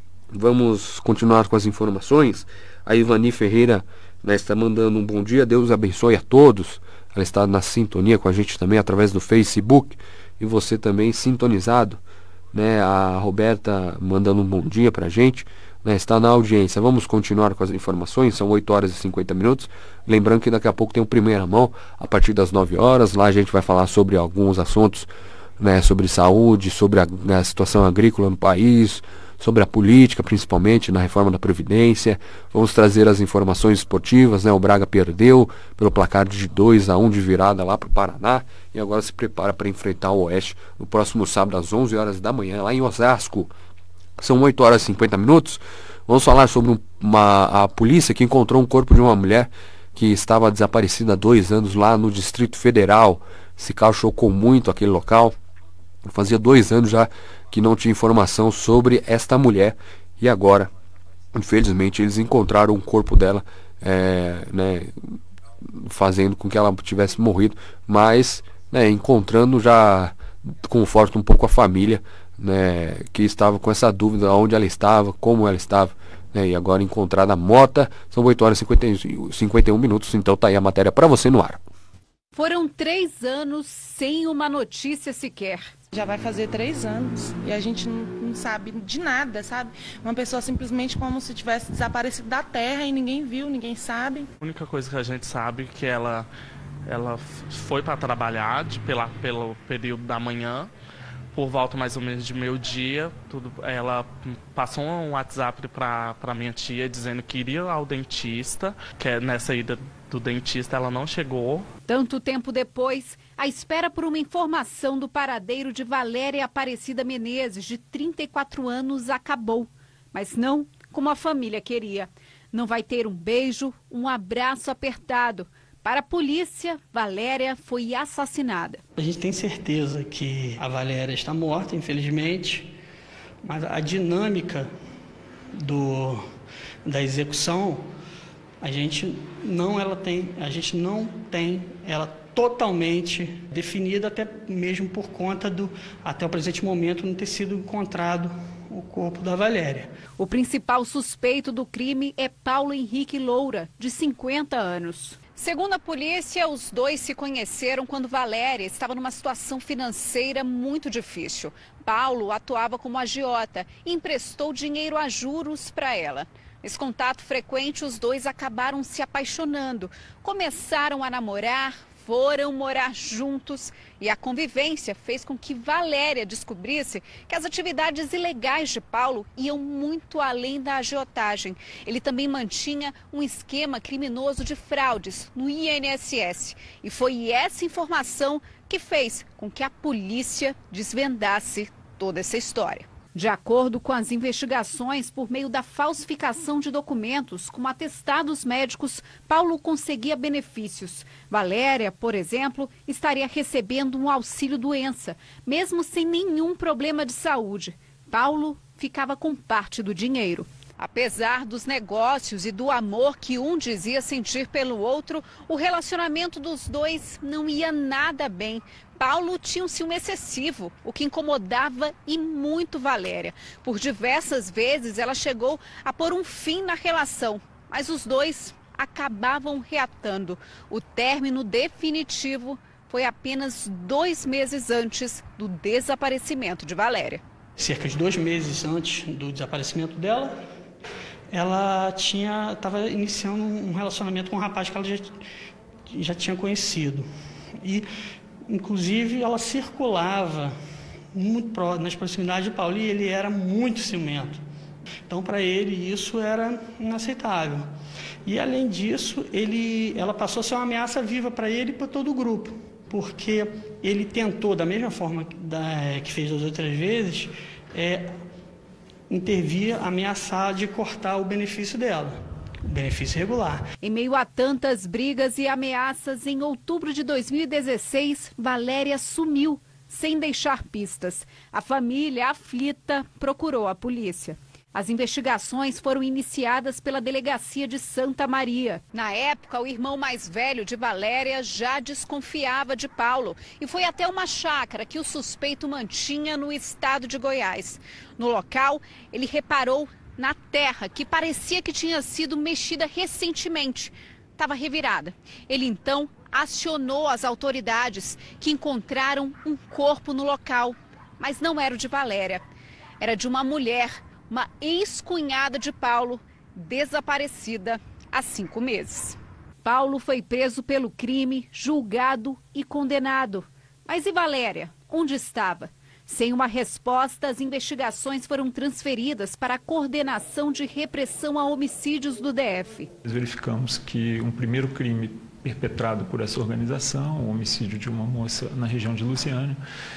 Vamos continuar com as informações. A Ivani Ferreira, né, está mandando um bom dia, Deus abençoe a todos. Ela está na sintonia com a gente também através do Facebook. E você também sintonizado, né? A Roberta mandando um bom dia pra gente, né? Está na audiência. Vamos continuar com as informações, são oito horas e cinquenta minutos. Lembrando que daqui a pouco tem o Primeira Mão, a partir das nove horas. Lá a gente vai falar sobre alguns assuntos, né? Sobre saúde, sobre a, a situação agrícola no país, sobre a política, principalmente na reforma da Previdência. Vamos trazer as informações esportivas, né? O Braga perdeu pelo placar de dois a um de virada lá para o Paraná e agora se prepara para enfrentar o Oeste no próximo sábado às onze horas da manhã, lá em Osasco. São oito horas e cinquenta minutos. Vamos falar sobre um, uma, a polícia que encontrou um corpo de uma mulher que estava desaparecida há dois anos lá no Distrito Federal. Esse caso chocou muito aquele local. Fazia dois anos já que não tinha informação sobre esta mulher. E agora, infelizmente, eles encontraram o corpo dela, é, né, fazendo com que ela tivesse morrido. Mas, né, encontrando já conforta um pouco a família, né, que estava com essa dúvida onde ela estava, como ela estava, né, e agora encontrada morta. São oito horas e cinquenta e um minutos, então tá aí a matéria para você no ar. Foram três anos sem uma notícia sequer. Já vai fazer três anos e a gente não, não sabe de nada, sabe? Uma pessoa simplesmente como se tivesse desaparecido da terra e ninguém viu, ninguém sabe. A única coisa que a gente sabe é que ela, ela foi para trabalhar de, pela, pelo período da manhã. Por volta mais ou menos de meio-dia, tudo, ela passou um WhatsApp para a minha tia dizendo que iria ao dentista, que nessa ida do dentista ela não chegou. Tanto tempo depois, a espera por uma informação do paradeiro de Valéria Aparecida Menezes, de trinta e quatro anos, acabou. Mas não como a família queria. Não vai ter um beijo, um abraço apertado. Para a polícia, Valéria foi assassinada. A gente tem certeza que a Valéria está morta, infelizmente, mas a dinâmica do, da execução, a gente não ela tem, a gente não tem ela totalmente definida, até mesmo por conta do, até o presente momento, não ter sido encontrado o corpo da Valéria. O principal suspeito do crime é Paulo Henrique Loura, de cinquenta anos. Segundo a polícia, os dois se conheceram quando Valéria estava numa situação financeira muito difícil. Paulo atuava como agiota e emprestou dinheiro a juros para ela. Nesse contato frequente, os dois acabaram se apaixonando, começaram a namorar, foram morar juntos e a convivência fez com que Valéria descobrisse que as atividades ilegais de Paulo iam muito além da agiotagem. Ele também mantinha um esquema criminoso de fraudes no I N S S. E foi essa informação que fez com que a polícia desvendasse toda essa história. De acordo com as investigações, por meio da falsificação de documentos, como atestados médicos, Paulo conseguia benefícios. Valéria, por exemplo, estaria recebendo um auxílio-doença, mesmo sem nenhum problema de saúde. Paulo ficava com parte do dinheiro. Apesar dos negócios e do amor que um dizia sentir pelo outro, o relacionamento dos dois não ia nada bem. Paulo tinha um ciúme excessivo, o que incomodava e muito Valéria. Por diversas vezes ela chegou a pôr um fim na relação, mas os dois acabavam reatando. O término definitivo foi apenas dois meses antes do desaparecimento de Valéria. Cerca de dois meses antes do desaparecimento dela, ela tinha estava iniciando um relacionamento com um rapaz que ela já, já tinha conhecido. E, inclusive, ela circulava muito próximo, nas proximidades de Paulo, e ele era muito ciumento. Então, para ele, isso era inaceitável. E, além disso, ele, ela passou a ser uma ameaça viva para ele e para todo o grupo, porque ele tentou, da mesma forma da, que fez das outras vezes, é, intervir, ameaçar de cortar o benefício dela, o benefício regular. Em meio a tantas brigas e ameaças, em outubro de dois mil e dezesseis, Valéria sumiu, sem deixar pistas. A família, aflita, procurou a polícia. As investigações foram iniciadas pela Delegacia de Santa Maria. Na época, o irmão mais velho de Valéria já desconfiava de Paulo e foi até uma chácara que o suspeito mantinha no estado de Goiás. No local, ele reparou na terra que parecia que tinha sido mexida recentemente. Estava revirada. Ele então acionou as autoridades, que encontraram um corpo no local, mas não era o de Valéria. Era de uma mulher, uma ex-cunhada de Paulo, desaparecida há cinco meses. Paulo foi preso pelo crime, julgado e condenado. Mas e Valéria? Onde estava? Sem uma resposta, as investigações foram transferidas para a Coordenação de Repressão a Homicídios do D F. Nós verificamos que um primeiro crime perpetrado por essa organização, o homicídio de uma moça na região de Lusiânia,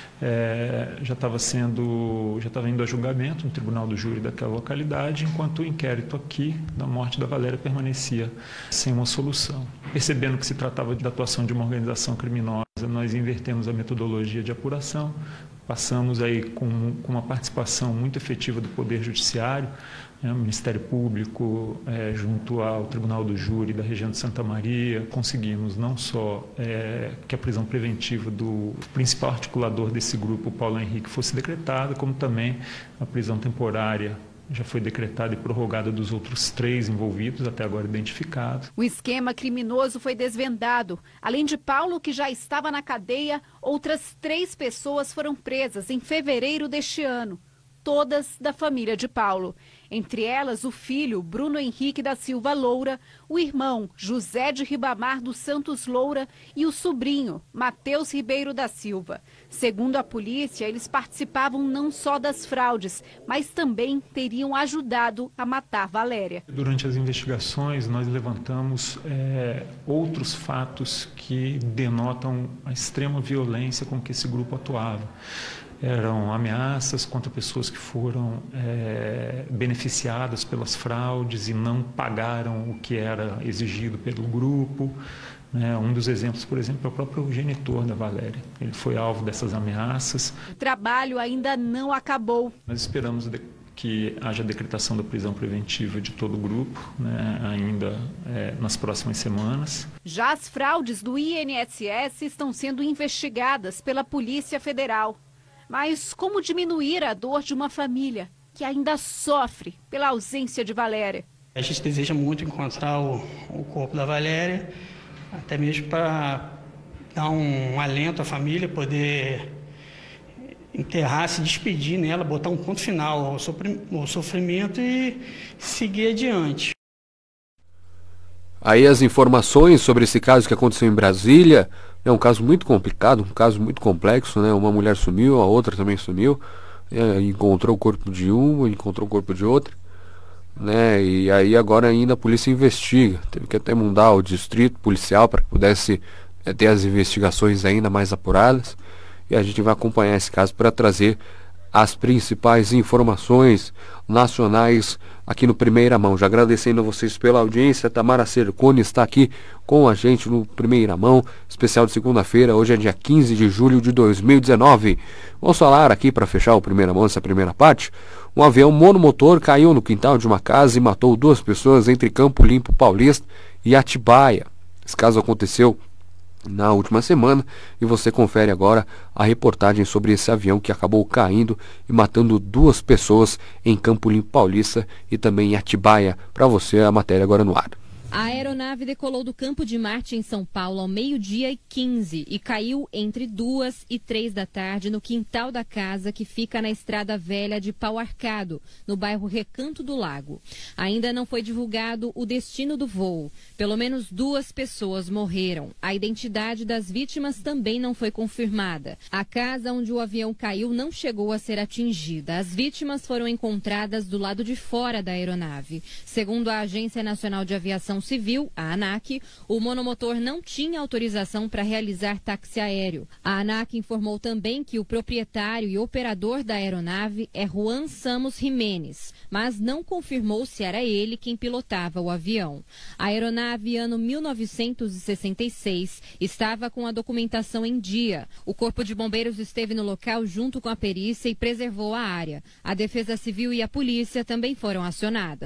é, já estava sendo, já estava indo a julgamento no Tribunal do Júri daquela localidade, enquanto o inquérito aqui da morte da Valéria permanecia sem uma solução. Percebendo que se tratava da atuação de uma organização criminosa, nós invertemos a metodologia de apuração, passamos aí com, com uma participação muito efetiva do Poder Judiciário, né, o Ministério Público, é, junto ao Tribunal do Júri da região de Santa Maria, conseguimos não só é, que a prisão preventiva do principal articulador desse grupo, Paulo Henrique, fosse decretada, como também a prisão temporária já foi decretada e prorrogada dos outros três envolvidos, até agora identificados. O esquema criminoso foi desvendado. Além de Paulo, que já estava na cadeia, outras três pessoas foram presas em fevereiro deste ano, todas da família de Paulo. Entre elas, o filho, Bruno Henrique da Silva Loura, o irmão, José de Ribamar dos Santos Loura e o sobrinho, Mateus Ribeiro da Silva. Segundo a polícia, eles participavam não só das fraudes, mas também teriam ajudado a matar Valéria. Durante as investigações, nós levantamos é, outros fatos que denotam a extrema violência com que esse grupo atuava. Eram ameaças contra pessoas que foram é, beneficiadas pelas fraudes e não pagaram o que era exigido pelo grupo. Né? Um dos exemplos, por exemplo, é o próprio genitor da Valéria. Ele foi alvo dessas ameaças. O trabalho ainda não acabou. Nós esperamos de, que haja decretação da prisão preventiva de todo o grupo, né? ainda é, nas próximas semanas. Já as fraudes do I N S S estão sendo investigadas pela Polícia Federal. Mas como diminuir a dor de uma família que ainda sofre pela ausência de Valéria? A gente deseja muito encontrar o, o corpo da Valéria, até mesmo para dar um alento à família, poder enterrar, se despedir nela, botar um ponto final ao, sofri- ao sofrimento e seguir adiante. Aí as informações sobre esse caso que aconteceu em Brasília, é um caso muito complicado, um caso muito complexo, né? Uma mulher sumiu, a outra também sumiu, é, encontrou o corpo de uma, encontrou o corpo de outra, né? E aí agora ainda a polícia investiga, teve que até mudar o distrito policial para que pudesse é, ter as investigações ainda mais apuradas, e a gente vai acompanhar esse caso para trazer as principais informações nacionais aqui no Primeira Mão. Já agradecendo a vocês pela audiência. Tamara Cercone está aqui com a gente no Primeira Mão, especial de segunda-feira. Hoje é dia quinze de julho de dois mil e dezenove. Vamos falar aqui para fechar o Primeira Mão, essa primeira parte. Um avião monomotor caiu no quintal de uma casa e matou duas pessoas entre Campo Limpo Paulista e Atibaia. Esse caso aconteceu na última semana e você confere agora a reportagem sobre esse avião que acabou caindo e matando duas pessoas em Campo Limpo Paulista e também em Atibaia. Para você a matéria agora no ar. A aeronave decolou do Campo de Marte em São Paulo ao meio-dia e quinze e caiu entre duas e três da tarde no quintal da casa que fica na Estrada Velha de Pau Arcado, no bairro Recanto do Lago. Ainda não foi divulgado o destino do voo. Pelo menos duas pessoas morreram. A identidade das vítimas também não foi confirmada. A casa onde o avião caiu não chegou a ser atingida. As vítimas foram encontradas do lado de fora da aeronave. Segundo a Agência Nacional de Aviação Civil, a ANAC, o monomotor não tinha autorização para realizar táxi aéreo. A ANAC informou também que o proprietário e operador da aeronave é Juan Samos Jimenez, mas não confirmou se era ele quem pilotava o avião. A aeronave, ano mil novecentos e sessenta e seis, estava com a documentação em dia. O Corpo de Bombeiros esteve no local junto com a perícia e preservou a área. A Defesa Civil e a polícia também foram acionadas.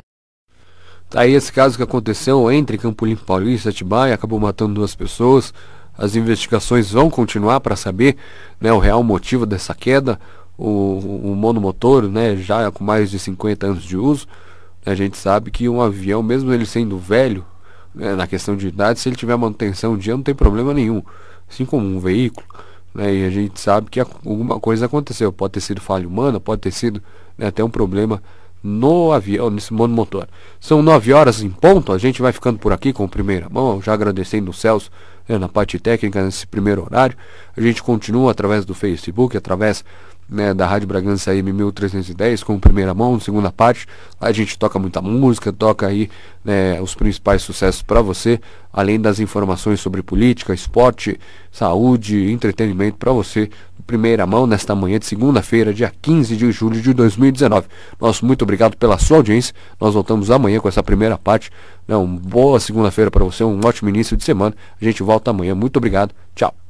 Tá aí esse caso que aconteceu entre Campo Limpo Paulista e Atibaia, acabou matando duas pessoas. As investigações vão continuar para saber, né, o real motivo dessa queda. O, o monomotor, né, já com mais de cinquenta anos de uso, a gente sabe que um avião, mesmo ele sendo velho, né, na questão de idade, se ele tiver manutenção um dia não tem problema nenhum, assim como um veículo, né, e a gente sabe que alguma coisa aconteceu, pode ter sido falha humana, pode ter sido, né, até um problema no avião, nesse monomotor. São nove horas em ponto, a gente vai ficando por aqui com o Primeira Mão, já agradecendo o Celso, né, na parte técnica nesse primeiro horário. A gente continua através do Facebook, através né, da Rádio Bragança A M mil trezentos e dez, com Primeira Mão, segunda parte. Lá a gente toca muita música, toca aí, né, os principais sucessos para você, além das informações sobre política, esporte, saúde, entretenimento para você. Primeira Mão, nesta manhã de segunda-feira, dia quinze de julho de dois mil e dezenove. Nosso muito obrigado pela sua audiência. Nós voltamos amanhã com essa primeira parte. Né, uma boa segunda-feira para você, um ótimo início de semana. A gente volta amanhã. Muito obrigado. Tchau.